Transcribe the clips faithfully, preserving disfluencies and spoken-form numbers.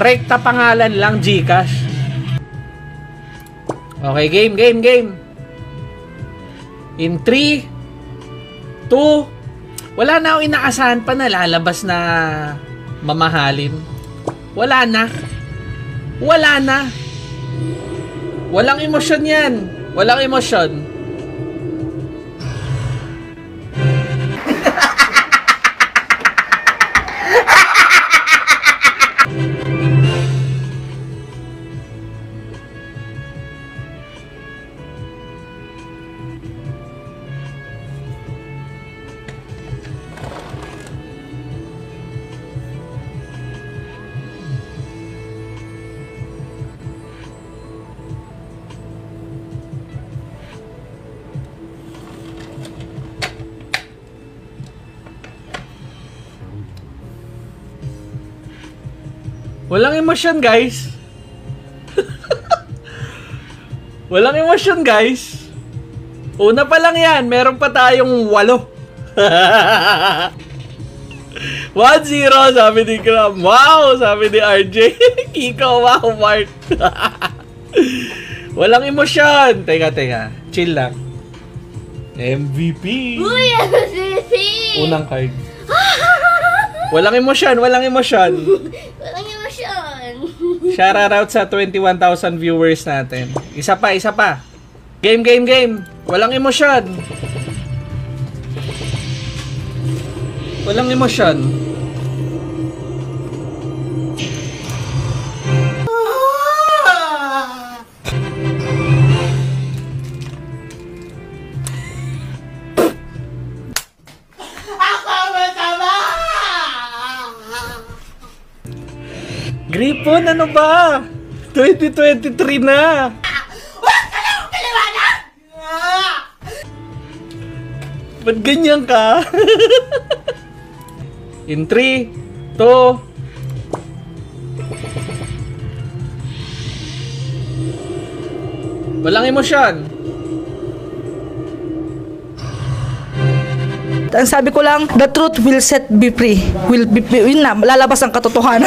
Rekta pangalan lang, GCash. Okay, game, game, game. In three, two, wala na ako inaasahan pa na lalabas na mamahalin. Wala na. Wala na. Walang emosyon yan. Walang emosyon. Walang emosyon, guys. Walang emosyon, guys. Una pa lang yan. Meron pa tayong walo. one zero, sabi ni Gram. Wow, sabi ni R J. Kiko, wow, Mark. Walang emosyon. Teka, teka. Chill lang. M V P. Uy, M V P. Unang card. Walang emosyon, walang emosyon. Walang emosyon. Shoutout sa twenty-one thousand viewers natin. Isa pa, isa pa. Game, game, game. Walang emosyon. Walang emosyon. Gripon, ano ba? twenty twenty-three na! Huwag ka lang kaliwanag! Ba't ganyan ka? In three, two, walang emosyon. Ang sabi ko lang, the truth will set me free. Will be, yun na, lalabas ang katotohanan.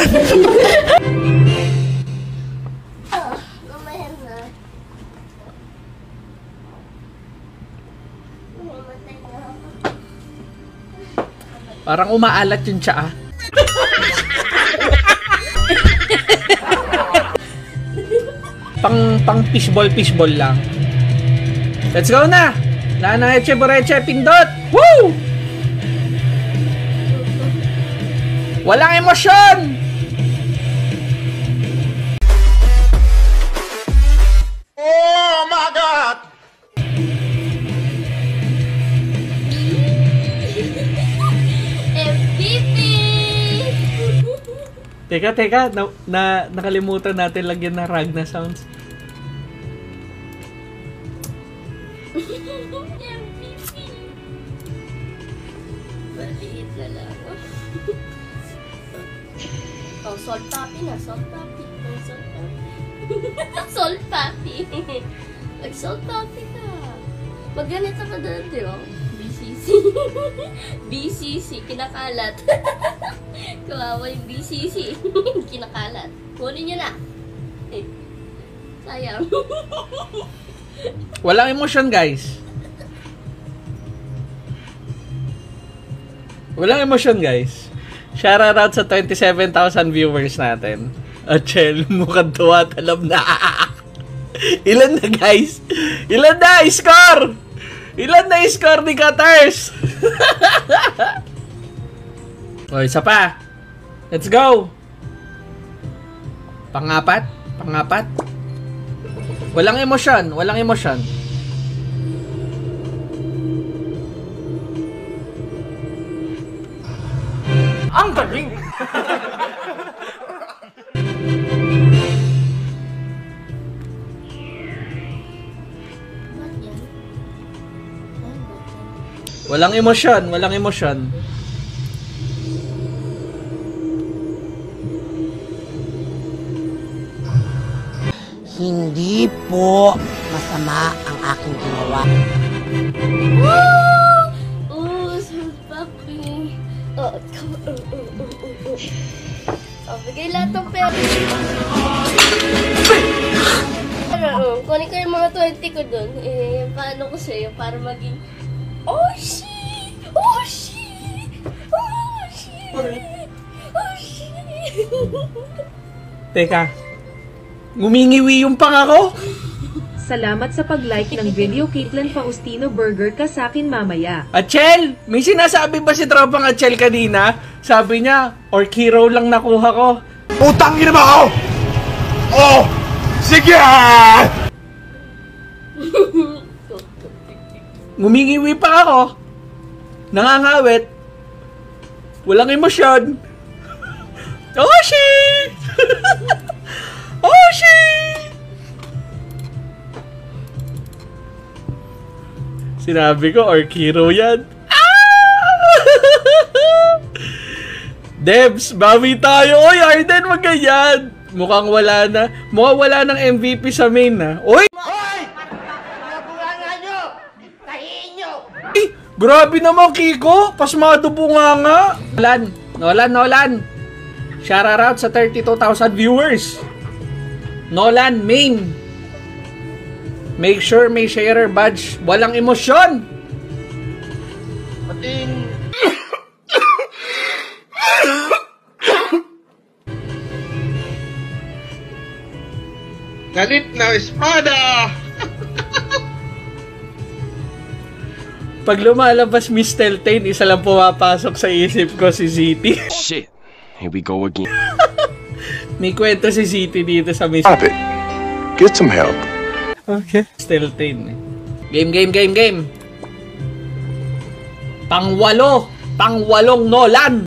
Lumayan na. Mamatay na ako. Parang umaalat yung tsaa. pang, pang fishball, fishball lang. Let's go na! Lana Eche Boreche Pindot! Woo! Walang emosyon! Oh my God! M V P! Teka, teka. Na, na, nakalimutan natin lagyan ng Ragna sounds. M V P! Maliit na lang. Oh, salt papi na, salt papi. Oh, salt papi. Salt papi. Mag-salt papi ka. Magganito ka doon, di ba? B C C. B C C, kinakalat. Kawawa yung B C C. Kinakalat. Kunin nyo na. Eh, sayang. Walang emosyon, guys. Walang emosyon, guys. Shoutout sa twenty-seven thousand viewers natin. Achel, mukhang tuwa, talab na. Ilan na, guys? Ilan na? Score! Ilan na score ni Katars? O, isa pa. Let's go. Pangapat? Pangapat? Walang emosyon. Walang emosyon. Ang galing! Ba't yan? Ay, ba't yan? Walang emosyon. Walang emosyon. Hindi po masama ang aking ginawa. Oh, salt papi. Oh, oh, oh, oh, oh, oh. Oh, bigay lahat ng pera. Ano, oh, kunin ko yung mga twenty ko dun. Eh, paano ko sa'yo para maging... Oh, shit! Oh, shit! Oh, shit! Oh, shit! Teka. Ngumingiwi yung pang ako? Salamat sa pag-like ng video, Caitlin Faustino. Burger ka sa akin mamaya. Achel! May sinasabi ba si tropang Achel kanina? Sabi niya, or hero lang nakuha ko. Utang ina mo ako! Oh! Sige! Ngumingiwi pa ako. Nangangawit. Walang emosyon. Oh, shit! Oh, shit! Sinabi ko, or hero yan. Ah! Debs, bawi tayo. Oy, Arden, wag ganyan. Mukhang wala na. Mukhang wala ng M V P sa main na. Oy! Hoy! Nabunganga nyo! Tahiin nyo! Eh, grabe naman, Kiko. Pasmado bunga nga. Nolan, Nolan, Nolan. Shoutout sa thirty-two thousand viewers. Nolan, main. Make sure may sharer badge. Walang emosyon. Pating... Galit na espada! Pag lumalabas Miss Teltane, isa lang pumapasok sa isip ko, si Ziti. Shit. Here we go again. May kwento si Ziti dito sa Miss... Stop it. Get some help. Okay. Teltane. Game, game, game, game. Pangwalo. Pangwalong Nolan.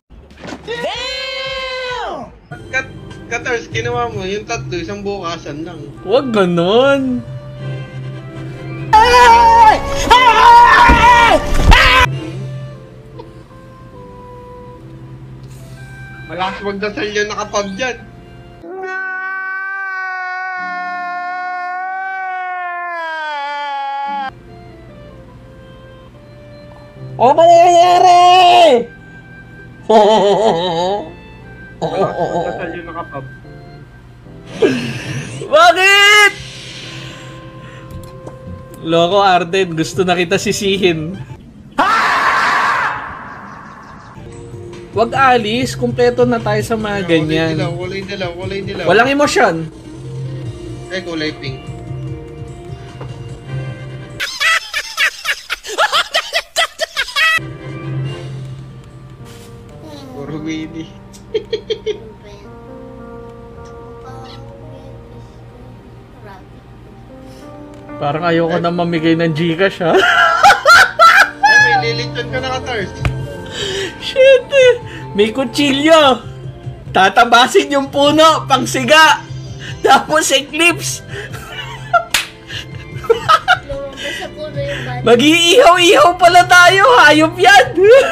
Kat Katars, ginawa mo yung tatlo, isang bukasan lang. Huwag ganon. Malakas magdasal yan nakapag dyan. Ano ba nangyayari? Malakas magdasal yung nakapag. Bakit? Loko, Arden. Gusto na kita sisihin. Wag alis. Kumpleto na tayo sa mga ganyan. Kulay dilaw, kulay dilaw. Walang emosyon. Eh, kulay pink. Puro weedy. Parang ayoko na mamigay ng Gcash, ha? Eh, may lilitsyon ka na, Katars. Shit! May kutsilyo! Tatabasin yung puno, pang siga! Tapos eclipse! Lumabas sa puno yung bata. Mag-iihaw-ihaw pala tayo! Hayop yan!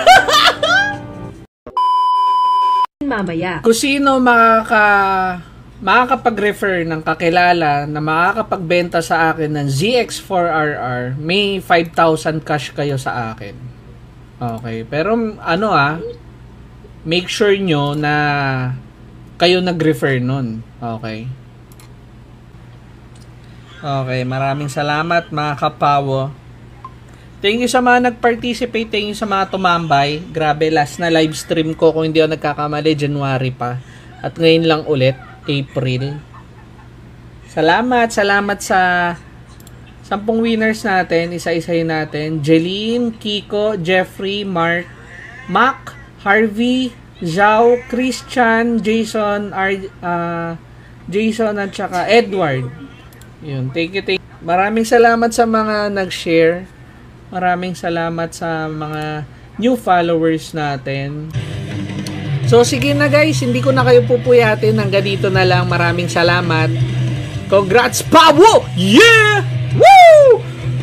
Mamaya. Kung sino makaka... makakapag-refer ng kakilala na makakapagbenta sa akin ng Z X four R R, may five thousand cash kayo sa akin. Okay. Pero ano ah, make sure nyo na kayo nag-refer nun. Okay. Okay. Maraming salamat mga kapawo. Thank you sa mga nag-participate. Thank you sa mga tumambay. Grabe, last na live stream ko, kung hindi ako nagkakamali, January pa. At ngayon lang ulit, April. Salamat, salamat sa sampung winners natin. Isa-isahin natin. Jeline, Kiko, Jeffrey, Mark, Mac, Harvey, Zhao, Christian, Jason, Ar uh, Jason at saka Edward. Yun, thank you, thank you. Maraming salamat sa mga nag-share. Maraming salamat sa mga new followers natin. So, sige na guys, hindi ko na kayo pupuyatin. Hanggang dito na lang. Maraming salamat. Congrats, Pabo! Yeah! Woo!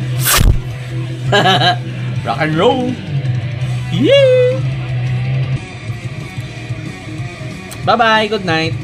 Rock and roll! Yeah! Bye-bye. Good night.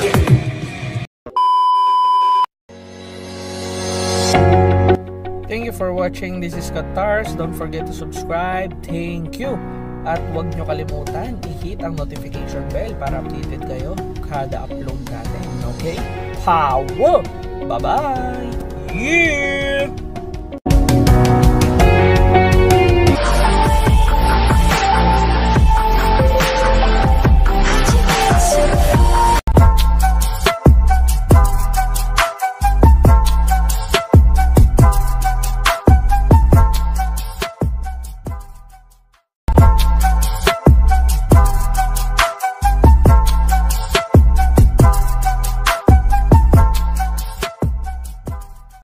Thank you for watching. This is Katars. Don't forget to subscribe. Thank you. At huwag nyo kalimutan, i-hit ang notification bell para updated kayo kada upload natin. Okay? Power! Bye-bye! Yeah!